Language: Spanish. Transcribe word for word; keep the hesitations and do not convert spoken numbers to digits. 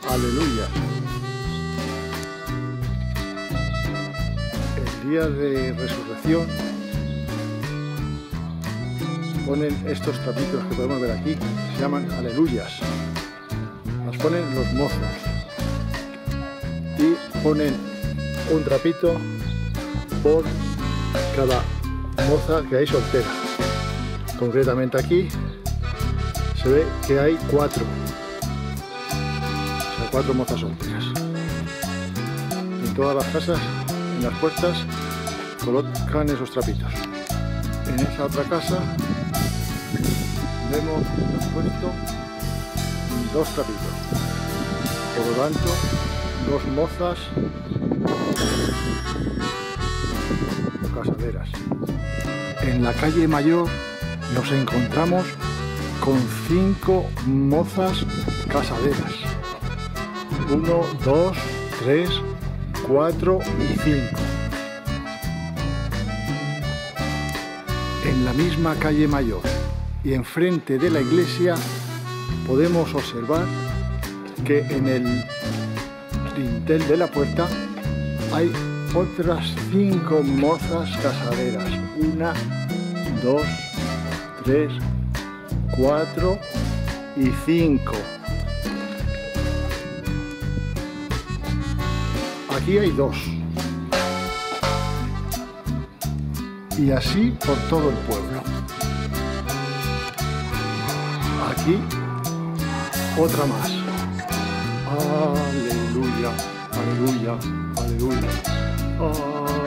aleluya. El día de resurrección ponen estos trapitos que podemos ver aquí, se llaman aleluyas. Las ponen los mozos y ponen un trapito por cada moza que hay soltera. Concretamente aquí se ve que hay cuatro, o sea, cuatro mozas solteras. En todas las casas, en las puertas, colocan esos trapitos. En esa otra casa vemos puesto dos trapitos, por lo tanto dos mozas casaderas. En la calle Mayor nos encontramos con cinco mozas casaderas, uno, dos, tres, cuatro y cinco. En la misma calle Mayor y enfrente de la iglesia podemos observar que en el dintel de la puerta hay otras cinco mozas casaderas, una, dos, tres, cuatro y cinco. Aquí hay dos. Y así por todo el pueblo. Aquí otra más. Aleluya, aleluya, aleluya.